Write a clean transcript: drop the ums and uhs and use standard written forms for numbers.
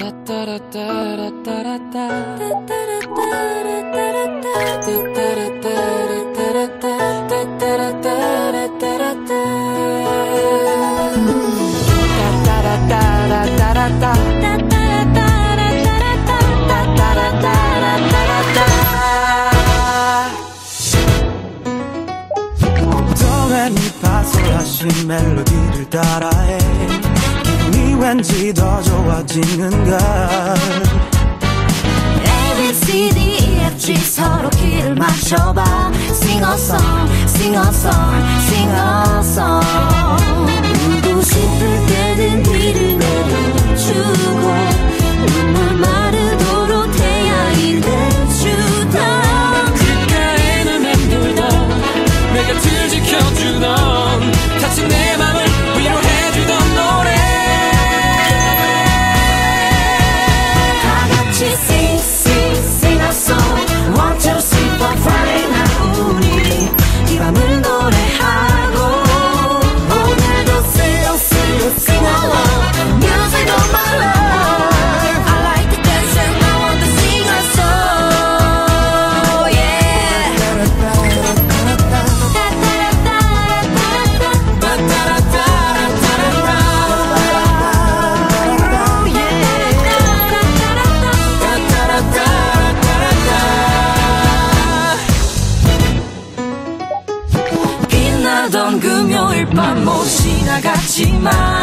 도레미파솔라시 멜로디를 따라해 기분이 왠지 더 좋아지는가. ABCDEFG 서로 길을 맞춰봐. Sing a song, sing a song, sing a song. 울고 싶을 때는 귀를 내려주고 눈물 마르도록 태양이 돼주던 귓가에는 맴돌던 내 곁을 지켜주던 다친 내 맘을 위로해주던 노래. 다같이 sing, sing, sing a song. One, two, three, four, five. 나 우리 이 밤을 노래하고 오늘도 sing, sing, sing along. Music of my life. I like to dance and I want to sing a song. Yeah. 빛나던 금요일 밤 못 지나갔지만